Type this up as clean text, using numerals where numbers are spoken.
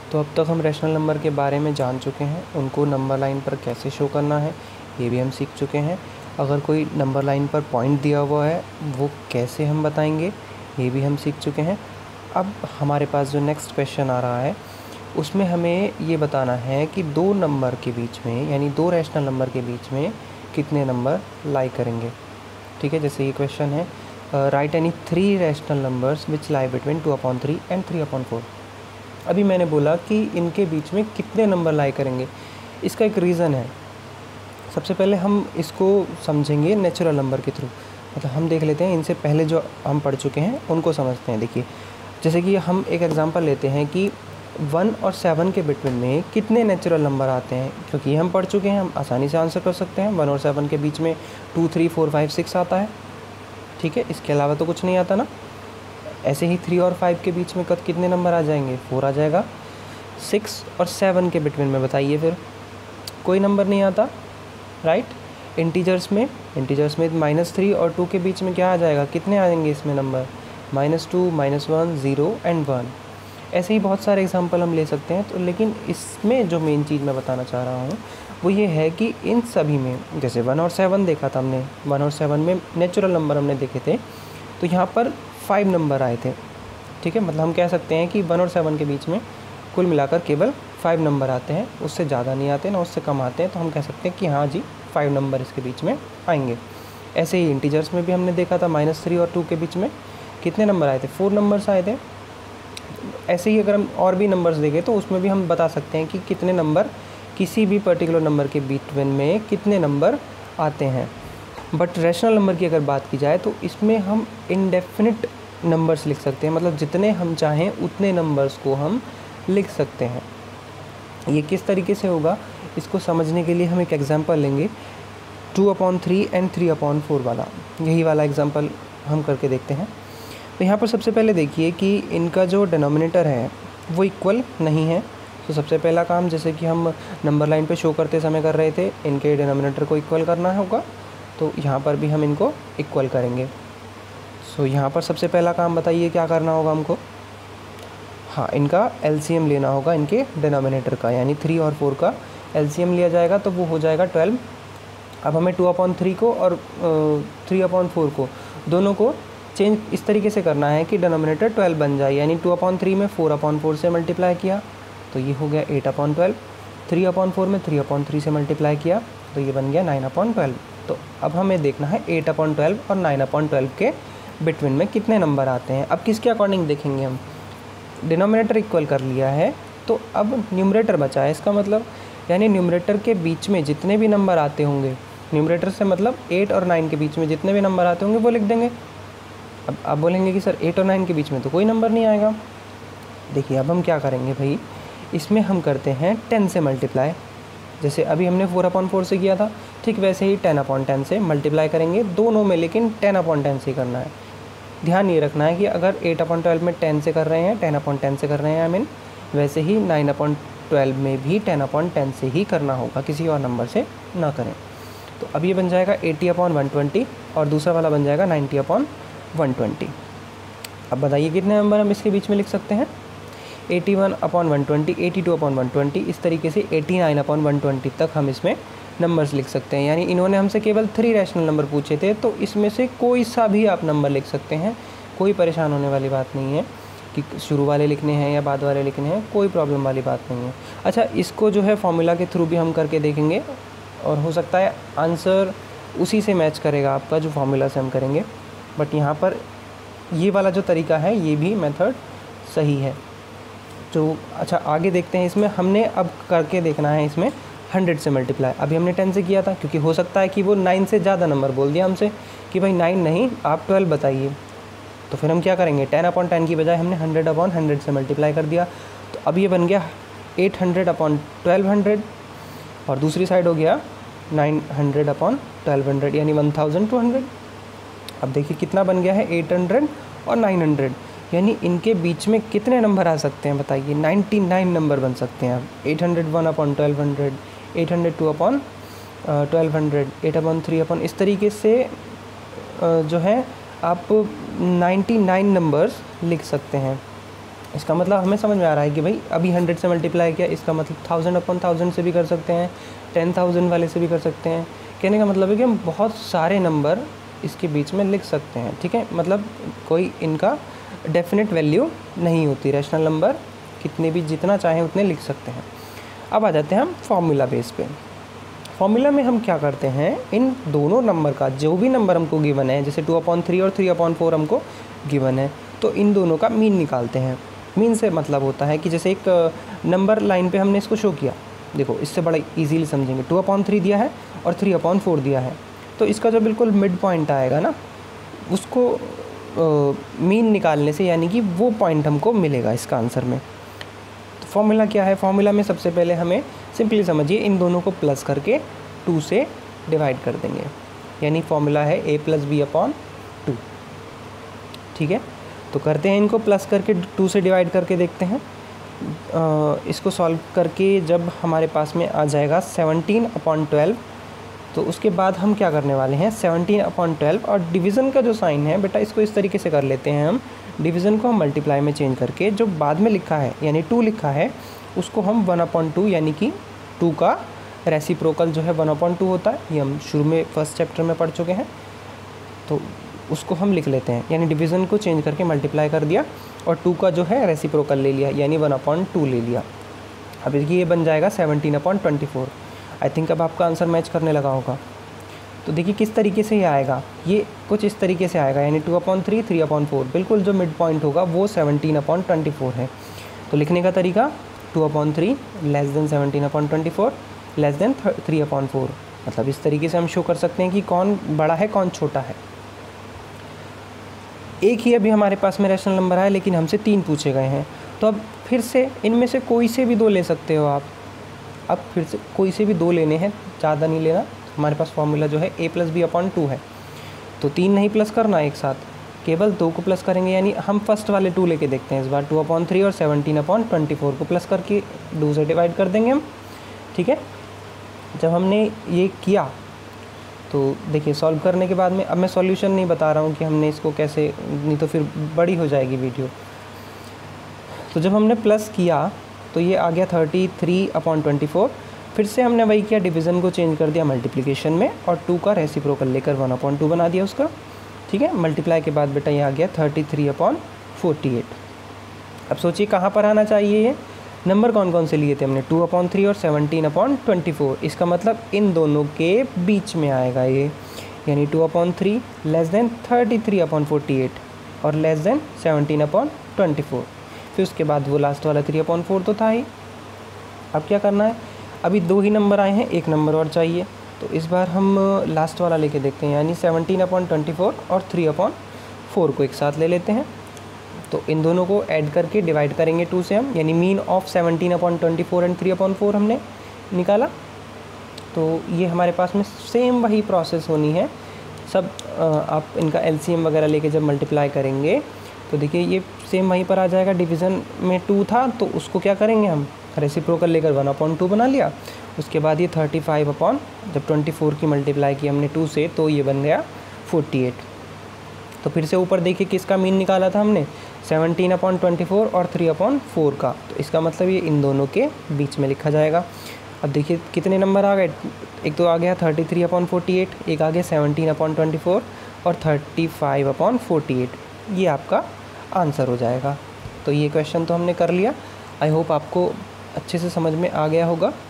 तो अब तक हम रैशनल नंबर के बारे में जान चुके हैं, उनको नंबर लाइन पर कैसे शो करना है ये भी हम सीख चुके हैं। अगर कोई नंबर लाइन पर पॉइंट दिया हुआ है वो कैसे हम बताएंगे ये भी हम सीख चुके हैं। अब हमारे पास जो नेक्स्ट क्वेश्चन आ रहा है उसमें हमें ये बताना है कि दो नंबर के बीच में यानी दो रैशनल नंबर के बीच में कितने नंबर लाई करेंगे। ठीक है, जैसे ये क्वेश्चन है, right any 3 rational numbers which lie between 2/3 and 3/4। अभी मैंने बोला कि इनके बीच में कितने नंबर लाई करेंगे, इसका एक रीज़न है। सबसे पहले हम इसको समझेंगे नेचुरल नंबर के थ्रू, मतलब हम देख लेते हैं इनसे पहले जो हम पढ़ चुके हैं उनको समझते हैं। देखिए, जैसे कि हम एक एग्जांपल लेते हैं कि 1 और 7 के बिटवीन में कितने नेचुरल नंबर आते हैं, क्योंकि हम पढ़ चुके हैं हम आसानी से आंसर कर सकते हैं। 1 और 7 के बीच में 2, 3, 4, 5, 6 आता है। ठीक है, इसके अलावा तो कुछ नहीं आता ना। ऐसे ही 3 और 5 के बीच में कितने नंबर आ जाएंगे, 4 आ जाएगा। 6 और 7 के बिटवीन में बताइए फिर कोई नंबर नहीं आता, राइट। इंटीजर्स में -3 और 2 के बीच में क्या आ जाएगा, कितने आएंगे इसमें नंबर, -2, -1, 0 एंड 1। ऐसे ही बहुत सारे एग्जांपल हम ले सकते हैं। तो लेकिन इसमें जो मेन चीज़ मैं बताना चाह रहा हूँ वो ये है कि इन सभी में, जैसे 1 और 7 देखा था हमने, 1 और 7 में नेचुरल नंबर हमने देखे थे, तो यहाँ पर 5 नंबर आए थे। ठीक है, मतलब हम कह सकते हैं कि 1 और 7 के बीच में कुल मिलाकर केवल 5 नंबर आते हैं, उससे ज़्यादा नहीं आते ना उससे कम आते हैं। तो हम कह सकते हैं कि हाँ जी 5 नंबर इसके बीच में आएंगे। ऐसे ही इंटीजर्स में भी हमने देखा था, -3 और 2 के बीच में कितने नंबर आए थे, 4 नंबर्स आए थे। ऐसे ही अगर हम और भी नंबर्स देखें तो उसमें भी हम बता सकते हैं कि कितने नंबर किसी भी पर्टिकुलर नंबर के बिटवीन में कितने नंबर आते हैं। बट रैशनल नंबर की अगर बात की जाए तो इसमें हम इनडेफिनिट नंबर्स लिख सकते हैं, मतलब जितने हम चाहें उतने नंबर्स को हम लिख सकते हैं। ये किस तरीके से होगा, इसको समझने के लिए हम एक एग्जांपल लेंगे 2/3 एंड 3/4 वाला। यही वाला एग्जांपल हम करके देखते हैं। तो यहाँ पर सबसे पहले देखिए कि इनका जो डिनोमिनेटर है वो इक्वल नहीं है। तो सबसे पहला काम, जैसे कि हम नंबर लाइन पे शो करते समय कर रहे थे, इनके डिनोमिनेटर को इक्वल करना होगा। तो यहाँ पर भी हम इनको इक्वल करेंगे। सो यहाँ पर सबसे पहला काम बताइए क्या करना होगा हमको। हाँ, इनका एलसीएम लेना होगा, इनके डिनोमिनेटर का, यानी 3 और 4 का एलसीएम लिया जाएगा तो वो हो जाएगा 12। अब हमें 2/3 को और 3/4 को दोनों को चेंज इस तरीके से करना है कि डिनोमिनेटर 12 बन जाए, यानी 2/3 में 4/4 से मल्टीप्लाई किया तो ये हो गया 8/12, 3/4 में 3/3 से मल्टीप्लाई किया तो ये बन गया 9/12। तो अब हमें देखना है 8/12 और 9/12 के बिटवीन में कितने नंबर आते हैं। अब किसके अकॉर्डिंग देखेंगे हम, डिनोमिनेटर इक्वल कर लिया है तो अब न्यूमरेटर बचा है, इसका मतलब यानी न्यूमरेटर के बीच में जितने भी नंबर आते होंगे, न्यूमरेटर से मतलब 8 और 9 के बीच में जितने भी नंबर आते होंगे वो लिख देंगे। अब आप बोलेंगे कि सर 8 और 9 के बीच में तो कोई नंबर नहीं आएगा। देखिए अब हम क्या करेंगे भाई, इसमें हम करते हैं 10 से मल्टीप्लाई। जैसे अभी हमने 4/4 से किया था, ठीक वैसे ही 10/10 से मल्टीप्लाई करेंगे दोनों में, लेकिन 10/10 से करना है। ध्यान ये रखना है कि अगर 8/12 में 10 से कर रहे हैं, 10/10 से कर रहे हैं, आई मीन वैसे ही 9/12 में भी 10/10 से ही करना होगा, किसी और नंबर से ना करें। तो अब ये बन जाएगा 80/120 और दूसरा वाला बन जाएगा 90/120। अब बताइए कितने नंबर हम इसके बीच में लिख सकते हैं, 81/120, 82/120, इस तरीके से 89/120 तक हम इसमें नंबर्स लिख सकते हैं। यानी इन्होंने हमसे केवल 3 रैशनल नंबर पूछे थे, तो इसमें से कोई सा भी आप नंबर लिख सकते हैं, कोई परेशान होने वाली बात नहीं है कि शुरू वाले लिखने हैं या बाद वाले लिखने हैं, कोई प्रॉब्लम वाली बात नहीं है। अच्छा, इसको जो है फॉर्मूला के थ्रू भी हम करके देखेंगे और हो सकता है आंसर उसी से मैच करेगा आपका जो फॉर्मूला से हम करेंगे। बट यहाँ पर ये वाला जो तरीका है ये भी मेथड सही है। तो अच्छा आगे देखते हैं, इसमें हमने अब करके देखना है इसमें 100 से मल्टीप्लाई। अभी हमने 10 से किया था, क्योंकि हो सकता है कि वो 9 से ज़्यादा नंबर बोल दिया हमसे कि भाई 9 नहीं आप 12 बताइए। तो फिर हम क्या करेंगे, 10/10 की बजाय हमने 100/100 से मल्टीप्लाई कर दिया। तो अब ये बन गया 800/1200 और दूसरी साइड हो गया 900/1200 यानी 1200। अब देखिए कितना बन गया है, 800 और 900, यानी इनके बीच में कितने नंबर आ सकते हैं बताइए, 99 नंबर बन सकते हैं। अब 801/1200, 802/1200, 8/3 इस तरीके से जो है आप 99 नंबर्स लिख सकते हैं। इसका मतलब हमें समझ में आ रहा है कि भाई अभी 100 से मल्टीप्लाई किया, इसका मतलब 1000 अपॉन 1000 से भी कर सकते हैं, 10,000 वाले से भी कर सकते हैं। कहने का मतलब है कि हम बहुत सारे नंबर इसके बीच में लिख सकते हैं, ठीक है। मतलब कोई इनका डेफिनेट वैल्यू नहीं होती, रैशनल नंबर कितने भी जितना चाहें उतने लिख सकते हैं। अब आ जाते हैं हम फॉर्मूला बेस पे। फॉर्मूला में हम क्या करते हैं, इन दोनों नंबर का जो भी नंबर हमको गिवन है, जैसे 2/3 और 3/4 हमको गिवन है, तो इन दोनों का मीन निकालते हैं। मीन से मतलब होता है कि जैसे एक नंबर लाइन पे हमने इसको शो किया, देखो इससे बड़ा इजीली समझेंगे। 2/3 दिया है और 3/4 दिया है, तो इसका जो बिल्कुल मिड पॉइंट आएगा ना, उसको मीन निकालने से यानी कि वो पॉइंट हमको मिलेगा इसका आंसर में। तो फॉर्मूला क्या है, फॉर्मूला में सबसे पहले हमें सिंपली समझिए इन दोनों को प्लस करके 2 से डिवाइड कर देंगे, यानी फॉर्मूला है a + b/2, ठीक है। तो करते हैं इनको प्लस करके 2 से डिवाइड करके देखते हैं। इसको सॉल्व करके जब हमारे पास में आ जाएगा 17/12, तो उसके बाद हम क्या करने वाले हैं, 17/12 और डिवीज़न का जो साइन है बेटा, इसको इस तरीके से कर लेते हैं हम। डिवीज़न को हम मल्टीप्लाई में चेंज करके जो बाद में लिखा है यानी 2 लिखा है, उसको हम 1/2 यानी कि 2 का रेसिप्रोकल जो है 1/2 होता है, ये हम शुरू में फर्स्ट चैप्टर में पढ़ चुके हैं, तो उसको हम लिख लेते हैं। यानी डिवीज़न को चेंज करके मल्टीप्लाई कर दिया और 2 का जो है रेसिप्रोकल ले लिया, यानी 1/2 ले लिया। अब ये बन जाएगा 17/24। आई थिंक अब आपका आंसर मैच करने लगा होगा। तो देखिए किस तरीके से ये आएगा, ये कुछ इस तरीके से आएगा, यानी 2/3 3/4, बिल्कुल जो मिड पॉइंट होगा वो 17/24 है। तो लिखने का तरीका 2/3 < 17/24 < 3/4, मतलब इस तरीके से हम शो कर सकते हैं कि कौन बड़ा है कौन छोटा है। एक ही अभी हमारे पास में रैशनल नंबर है, लेकिन हमसे 3 पूछे गए हैं, तो अब फिर से इनमें से कोई से भी 2 ले सकते हो आप। अब फिर से कोई से भी 2 लेने हैं, ज़्यादा नहीं लेना। हमारे पास फॉर्मूला जो है a + b/2 है, तो 3 नहीं प्लस करना एक साथ, केवल 2 को प्लस करेंगे। यानी हम फर्स्ट वाले 2 लेके देखते हैं इस बार, 2/3 और 17/24 को प्लस करके 2 से डिवाइड कर देंगे हम, ठीक है। जब हमने ये किया तो देखिए सॉल्व करने के बाद में, अब मैं सॉल्यूशन नहीं बता रहा हूँ कि हमने इसको कैसे, नहीं तो फिर बड़ी हो जाएगी वीडियो। तो जब हमने प्लस किया तो ये आ गया 33/24। फिर से हमने वही किया, डिवीज़न को चेंज कर दिया मल्टीप्लिकेशन में और 2 का रेसिप्रोकल लेकर 1/2 बना दिया उसका, ठीक है। मल्टीप्लाई के बाद बेटा ये आ गया 33/48। अब सोचिए कहाँ पर आना चाहिए, ये नंबर कौन कौन से लिए थे हमने, 2/3 और 17/24। इसका मतलब इन दोनों के बीच में आएगा ये, यानी 2/3 < 33/48 और < 17/24। फिर उसके बाद वो लास्ट वाला 3/4 तो था ही। अब क्या करना है, अभी 2 ही नंबर आए हैं, एक नंबर और चाहिए, तो इस बार हम लास्ट वाला लेके देखते हैं, यानी 17/24 और 3/4 को एक साथ ले लेते हैं। तो इन दोनों को ऐड करके डिवाइड करेंगे 2 से हम, यानी मीन ऑफ 17/24 एंड 3/4 हमने निकाला। तो ये हमारे पास में सेम वही प्रोसेस होनी है सब। आप इनका LCM वगैरह लेके जब मल्टीप्लाई करेंगे तो देखिए ये सेम वहीं पर आ जाएगा। डिवीज़न में 2 था तो उसको क्या करेंगे हम, रेसिप्रोकल लेकर 1/2 बना लिया। उसके बाद ये 35 जब 24 की मल्टीप्लाई की हमने 2 से, तो ये बन गया 48। तो फिर से ऊपर देखिए किसका मीन निकाला था हमने, 17/24 और 3/4 का, तो इसका मतलब ये इन दोनों के बीच में लिखा जाएगा। अब देखिए कितने नंबर आ गए, एक तो आ गया 33/48, एक आ गया 17/24 और 35/48, ये आपका आंसर हो जाएगा। तो ये क्वेश्चन तो हमने कर लिया। आई होप आपको अच्छे से समझ में आ गया होगा।